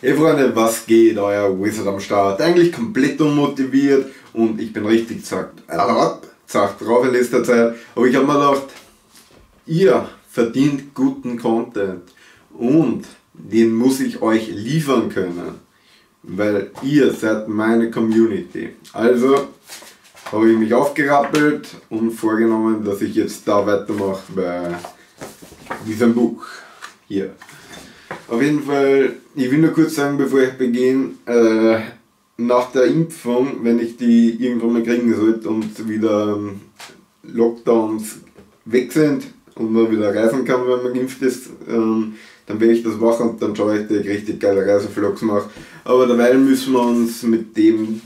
Hey Freunde, was geht? Euer Wizard am Start. Eigentlich komplett unmotiviert und ich bin richtig zacht drauf in letzter Zeit. Aber ich habe mir gedacht, ihr verdient guten Content und den muss ich euch liefern können, weil ihr seid meine Community. Also habe ich mich aufgerappelt und vorgenommen, dass ich jetzt da weitermache bei diesem Buch hier. Auf jeden Fall, ich will nur kurz sagen, bevor ich beginne, nach der Impfung, wenn ich die irgendwann mal kriegen sollte und wieder Lockdowns weg sind und man wieder reisen kann, wenn man geimpft ist, dann werde ich das machen und dann schaue ich, dass ich richtig geile Reisevlogs mache. Aber derweil müssen wir uns mit dem,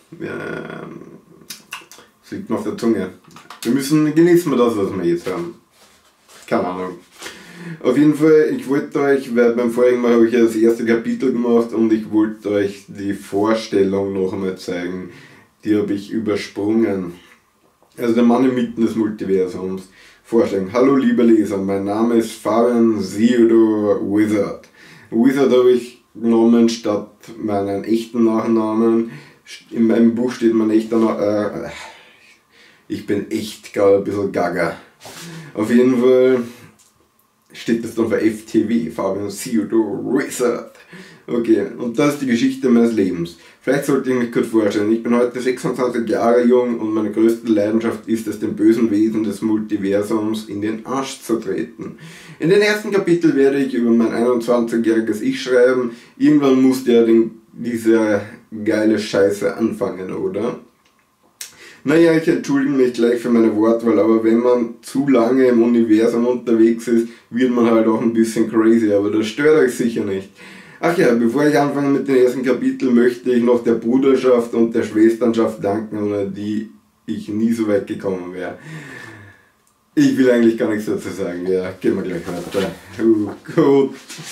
das liegt mir auf der Zunge, genießen wir das, was wir jetzt haben. Keine Ahnung. Auf jeden Fall, ich wollte euch, weil beim vorigen Mal habe ich ja das erste Kapitel gemacht und ich wollte euch die Vorstellung noch einmal zeigen. Die habe ich übersprungen. Also der Mann inmitten des Multiversums. Vorstellung. Hallo liebe Leser, mein Name ist Fabian Theodor Wizard. Wizard habe ich genommen statt meinen echten Nachnamen. In meinem Buch steht mein echter Name. Ich bin echt gerade ein bisschen gaga. Auf jeden Fall steht das dann für FTW, Fabian Theodor Wizard. Okay, und das ist die Geschichte meines Lebens. Vielleicht sollte ich mich kurz vorstellen. Ich bin heute 26 Jahre jung und meine größte Leidenschaft ist es, den bösen Wesen des Multiversums in den Arsch zu treten. In den ersten Kapitel werde ich über mein 21-jähriges Ich schreiben. Irgendwann musste ja diese geile Scheiße anfangen, oder? Naja, ich entschuldige mich gleich für meine Wortwahl, aber wenn man zu lange im Universum unterwegs ist, wird man halt auch ein bisschen crazy, aber das stört euch sicher nicht. Ach ja, bevor ich anfange mit dem ersten Kapitel, möchte ich noch der Bruderschaft und der Schwesternschaft danken, ohne die ich nie so weit gekommen wäre. Ich will eigentlich gar nichts dazu sagen, ja, gehen wir gleich weiter. Gut.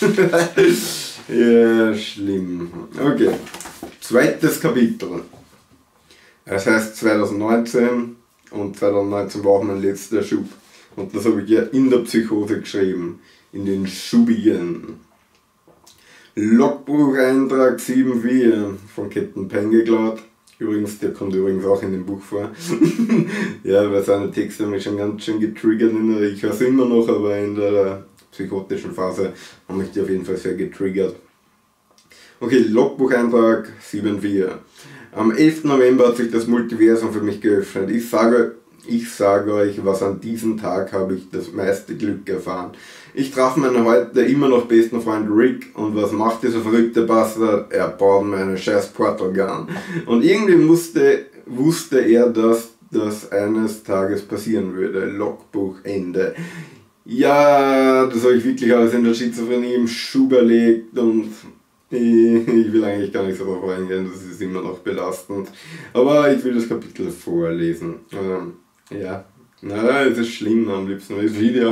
Ja, schlimm. Okay, zweites Kapitel. Das heißt 2019 und 2019 war auch mein letzter Schub. Und das habe ich ja in der Psychose geschrieben, in den Schubigen. Logbucheintrag 7.4 von Captain Pen geklaut. Übrigens, der kommt übrigens auch in dem Buch vor. Ja, weil seine Texte haben mich schon ganz schön getriggert. Ich höre es immer noch, aber in der psychotischen Phase haben mich die auf jeden Fall sehr getriggert. Okay, Logbucheintrag 7.4. Am 11. November hat sich das Multiversum für mich geöffnet. Ich sage euch, was an diesem Tag habe ich das meiste Glück erfahren. Ich traf meinen heute immer noch besten Freund Rick und was macht dieser verrückte Bastard? Er baut mir eine scheiß Portal Gun. Und irgendwie wusste er, dass das eines Tages passieren würde. Logbuch Ende. Ja, das habe ich wirklich alles in der Schizophrenie im Schub erlegt und ich will eigentlich gar nicht so darauf eingehen, das ist immer noch belastend. Aber ich will das Kapitel vorlesen. Ja, es ist schlimm, am liebsten das Video.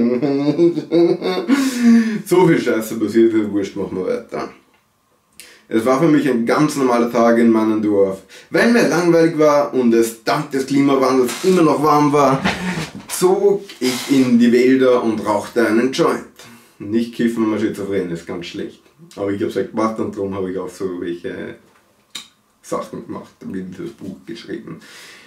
So viel Scheiße passiert, wurscht, machen wir weiter. Es war für mich ein ganz normaler Tag in meinem Dorf. Weil mir langweilig war und es dank des Klimawandels immer noch warm war, zog ich in die Wälder und rauchte einen Joint. Nicht kiffen, wenn man schizophren ist, ganz schlecht. Aber ich habe es halt gemacht und darum habe ich auch so welche Sachen gemacht, wie das Buch geschrieben.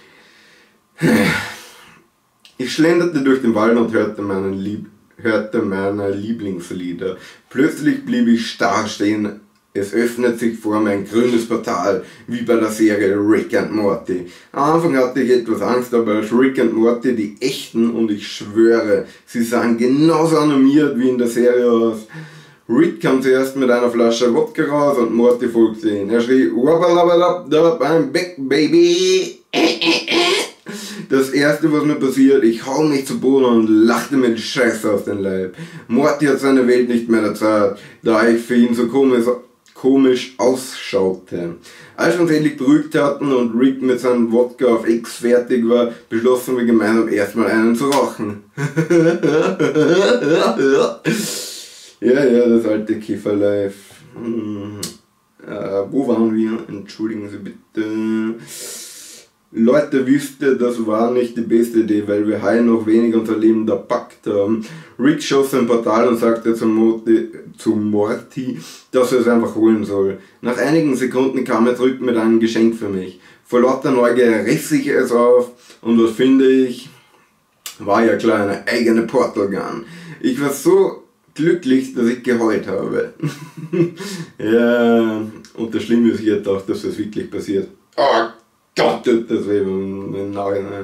Ich schlenderte durch den Wald und hörte meine Lieblingslieder. Plötzlich blieb ich starr stehen. Es öffnet sich vor mir ein grünes Portal, wie bei der Serie Rick and Morty. Am Anfang hatte ich etwas Angst, aber als Rick and Morty die echten, und ich schwöre, sie sahen genauso animiert wie in der Serie aus. Rick kam zuerst mit einer Flasche Wodka raus und Morty folgte ihn. Er schrie, wabbalabbalab, I'm back, baby. Das erste, was mir passiert, ich hau mich zu Boden und lachte mir die Scheiße aus dem Leib. Morty hat seine Welt nicht mehr erzählt, da ich für ihn so komisch ausschaute. Als wir uns endlich beruhigt hatten und Rick mit seinem Wodka auf X fertig war, beschlossen wir gemeinsam erstmal einen zu rauchen. Ja, das alte Kiffer-Life. Wo waren wir? Entschuldigen Sie bitte. Leute, wisst ihr, das war nicht die beste Idee, weil wir heuer noch weniger unser Leben da packt haben. Rick schoss ein Portal und sagte zu Morty, dass er es einfach holen soll. Nach einigen Sekunden kam er zurück mit einem Geschenk für mich. Vor lauter Neugier riss ich es auf und was finde ich? War ja klar, eine eigene Portal Gun. Ich war so glücklich, dass ich geheult habe. Ja, und das Schlimme ist jetzt auch, dass das wirklich passiert. Oh Gott, tut das weh im Nachhinein.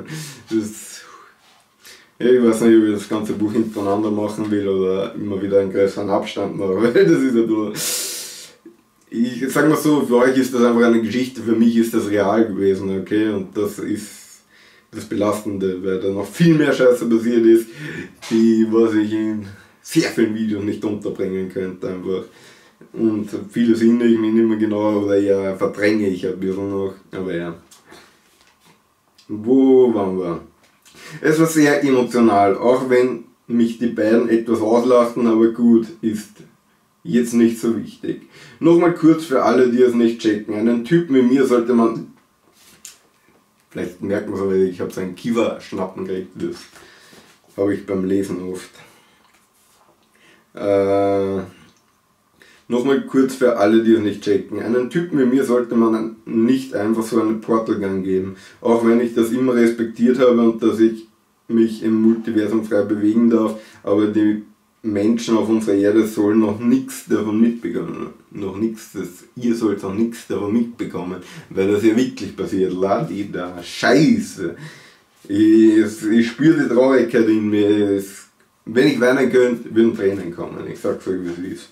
Ich weiß nicht, ob ich das ganze Buch hintereinander machen will oder immer wieder einen größeren Abstand mache, weil das ist ja nur... Ich sag mal so, für euch ist das einfach eine Geschichte, für mich ist das real gewesen, okay? Und das ist das Belastende, weil da noch viel mehr Scheiße passiert ist, die, was ich in sehr vielen Videos nicht unterbringen könnte einfach. Und vieles erinnere ich mich nicht mehr genau oder eher verdränge ich ein bisschen noch, aber ja. Wo waren wir? Es war sehr emotional, auch wenn mich die beiden etwas auslachten, aber gut, ist jetzt nicht so wichtig. Nochmal kurz für alle, die es nicht checken. Einen Typen wie mir sollte man, vielleicht merkt man es, aber ich habe so einen Kiefer-Schnappen gekriegt, das habe ich beim Lesen oft. Nochmal kurz für alle, die es nicht checken. Einen Typen wie mir sollte man nicht einfach so eine Portal Gun geben. Auch wenn ich das immer respektiert habe und dass ich mich im Multiversum frei bewegen darf, aber die Menschen auf unserer Erde sollen noch nichts davon mitbekommen. Noch nichts, ihr sollt noch nichts davon mitbekommen, weil das ja wirklich passiert. Ladi da, Scheiße. Ich spüre die Traurigkeit in mir. Wenn ich weinen könnte, würden Tränen kommen. Ich sag's euch, wie es ist.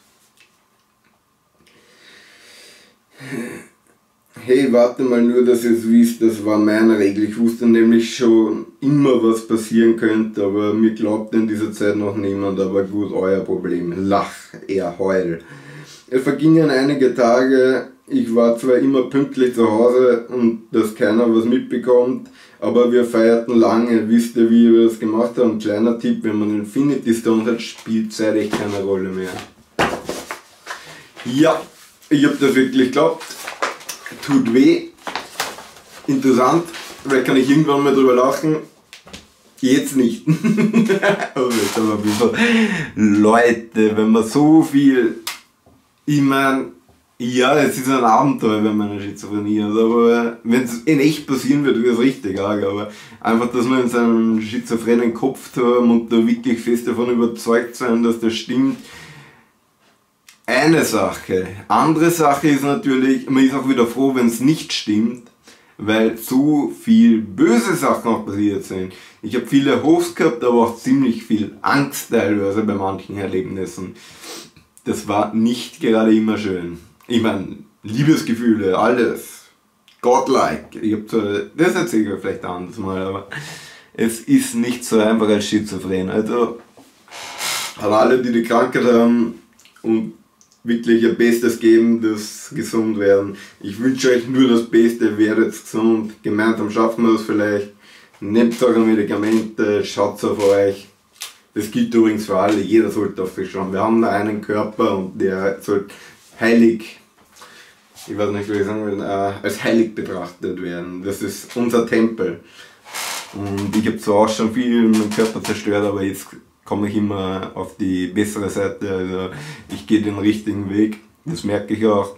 Hey, warte mal nur, dass ihr es wisst, das war meine Regel. Ich wusste nämlich schon immer, was passieren könnte, aber mir glaubte in dieser Zeit noch niemand. Aber gut, euer Problem. Lach, eher heul. Es vergingen einige Tage, ich war zwar immer pünktlich zu Hause und dass keiner was mitbekommt, aber wir feierten lange. Wisst ihr, wie wir das gemacht haben? Kleiner Tipp, wenn man Infinity Stone hat, spielt Zeit echt keine Rolle mehr. Ja, ich hab das wirklich geglaubt. Tut weh. Interessant, weil kann ich irgendwann mal drüber lachen. Jetzt nicht. Leute, wenn man so viel... Ich meine, ja, es ist ein Abenteuer, wenn man eine Schizophrenie hat, aber wenn es in echt passieren wird, wäre es richtig arg. Aber einfach, dass wir in seinem schizophrenen Kopf haben und da wirklich fest davon überzeugt sein, dass das stimmt. Eine Sache. Andere Sache ist natürlich, man ist auch wieder froh, wenn es nicht stimmt, weil so viel böse Sachen auch passiert sind. Ich habe viele Hochs gehabt, aber auch ziemlich viel Angst teilweise bei manchen Erlebnissen. Das war nicht gerade immer schön. Ich meine, Liebesgefühle, alles. Godlike. Das erzähle ich euch vielleicht anders mal, aber es ist nicht so einfach als Schizophren. Also, an alle, die die Krankheit haben und wirklich ihr Bestes geben, dass gesund werden. Ich wünsche euch nur das Beste, werdet gesund. Gemeinsam schaffen wir das vielleicht. Nehmt eure Medikamente, schaut auf euch. Das gilt übrigens für alle, jeder sollte auf sich schauen. Wir haben da einen Körper und der sollte heilig, ich weiß nicht, wie ich sagen will, als heilig betrachtet werden. Das ist unser Tempel. Und ich habe zwar auch schon viel meinen Körper zerstört, aber jetzt komme ich immer auf die bessere Seite, also ich gehe den richtigen Weg, das merke ich auch.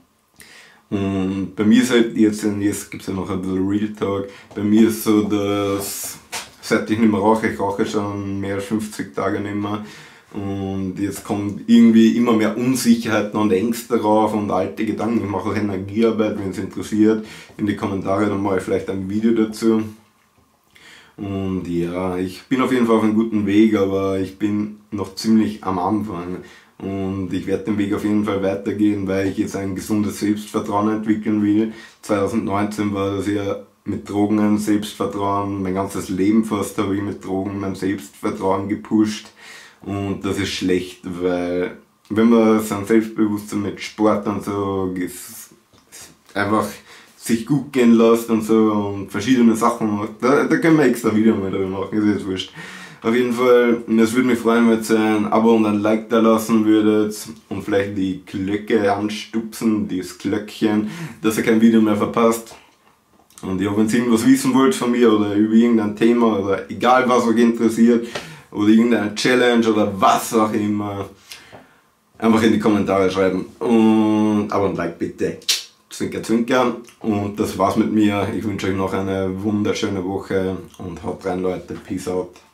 Und bei mir ist halt jetzt gibt es ja noch ein bisschen Real Talk, bei mir ist so, dass seit ich nicht mehr rauche, ich rauche schon mehr als 50 Tage nicht mehr und jetzt kommt irgendwie immer mehr Unsicherheiten und Ängste rauf und alte Gedanken. Ich mache auch Energiearbeit, wenn es interessiert, in die Kommentare, dann mache ich vielleicht ein Video dazu. Und ja, ich bin auf jeden Fall auf einem guten Weg, aber ich bin noch ziemlich am Anfang. Und ich werde den Weg auf jeden Fall weitergehen, weil ich jetzt ein gesundes Selbstvertrauen entwickeln will. 2019 war das ja mit Drogen ein Selbstvertrauen. Mein ganzes Leben fast habe ich mit Drogen mein Selbstvertrauen gepusht. Und das ist schlecht, weil wenn man sein Selbstbewusstsein mit Sport und so einfach sich gut gehen lässt und so und verschiedene Sachen macht. Da können wir extra Video mal darüber machen, ist jetzt wurscht. Auf jeden Fall, es würde mich freuen, wenn ihr ein Abo und ein Like da lassen würdet und vielleicht die Glocke anstupsen, das Glöckchen, dass ihr kein Video mehr verpasst. Und ja, wenn ihr irgendwas wissen wollt von mir oder über irgendein Thema oder egal was euch interessiert oder irgendeine Challenge oder was auch immer, einfach in die Kommentare schreiben. Aber ein Like bitte. Zwinker, zwinker. Und das war's mit mir. Ich wünsche euch noch eine wunderschöne Woche und haut rein, Leute. Peace out.